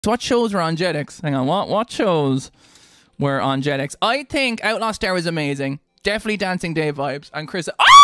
So what shows were on Jetix? Hang on, what shows were on Jetix? I think Outlaw Star was amazing. Definitely Dancing Day vibes. And Chris... Oh!